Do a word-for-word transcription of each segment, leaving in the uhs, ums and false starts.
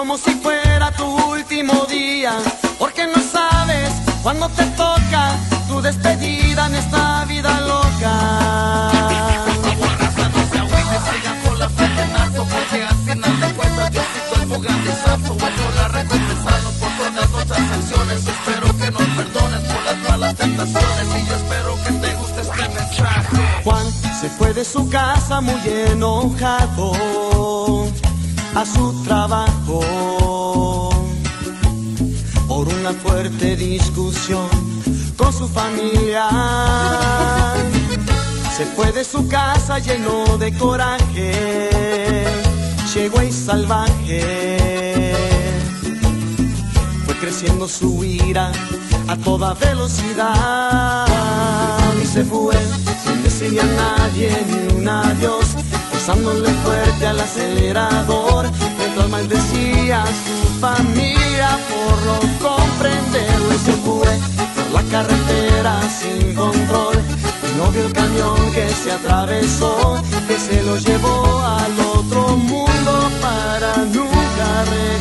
como si fuera tu último día, porque no sabes cuándo te toca tu despedida en esta vida loca. No se agüite, siga con la frente en alto, porque al final de cuentas yo sí estoy jugando exacto. Vuelvo la recompensando por todas nuestras acciones. Espero que nos perdones por las malas tentaciones, y yo espero que te guste este mensaje. Juan se fue de su casa muy enojado a su trabajo por una fuerte discusión con su familia. Se fue de su casa lleno de coraje, ciego y salvaje. Fue creciendo su ira a toda velocidad y se fue sin decirle a nadie ni un adiós, pisándole fuerte al acelerador, mientras maldecía a su familia por no comprenderlo. Y se fue por la carretera sin control y no vio el camión que se atravesó, que se lo llevó al otro mundo para nunca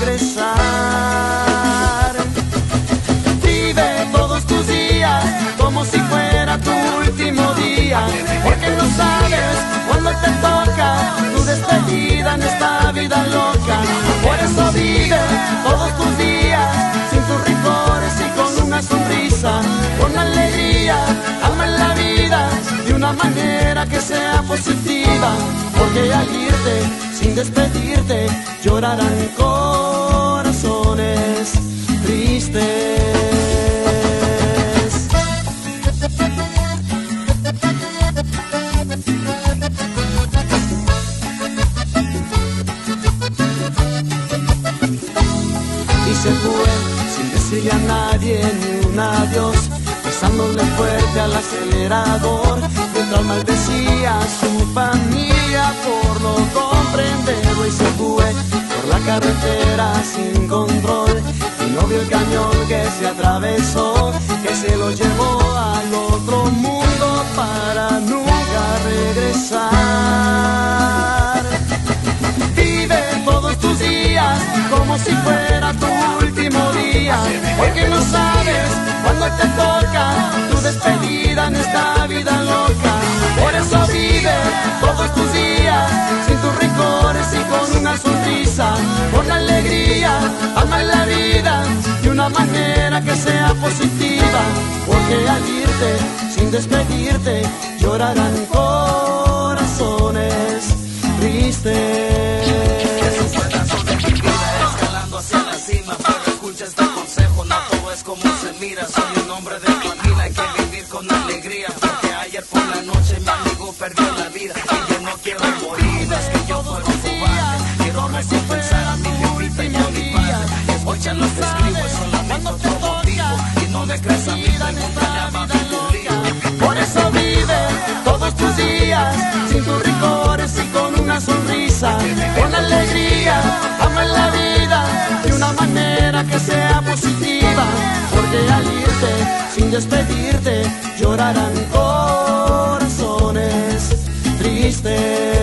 regresar. Vive todos tus días como si fuera tu último día, porque no sabes cuándo te toca tu despedida en esta vida loca. Por eso vive todos tus días sin tus rencores y con una sonrisa, con alegría, ama en la vida de una manera que sea positiva, porque al irte sin despedirte llorarán corazones tristes. Se fue sin decirle a nadie ni un adiós, pisándole fuerte al acelerador, mientras maldecía a su familia por no comprenderlo. Y se fue por la carretera sin control y no vio el camión que se atravesó, que se lo llevó al otro mundo para nunca regresar. Vive todos tus días como si fuera tu último día, porque no sabes cuándo te toca tu despedida en esta vida loca. Por eso vive todos tus días sin tus rencores y con una sonrisa, con alegría, ama en la vida de una manera que sea positiva, porque al irte sin despedirte llorarán corazones tristes. Este consejo, no todo es como se mira. Soy un hombre de familia, hay que vivir con alegría, porque ayer por la noche mi amigo perdió la vida y yo no quiero morir. Es que yo fuera un cobarde, quiero recompensar a mi jefita y a mi padre. Escucha lo que escribo, es solamente otro motivo, y no le creas a mí, nunca le amaba tu lío. Por eso vive todos tus días sin tus rencores y con una sonrisa, con alegría, ama en la vida de una manera que sea positiva, porque al irte sin despedirte llorarán corazones tristes.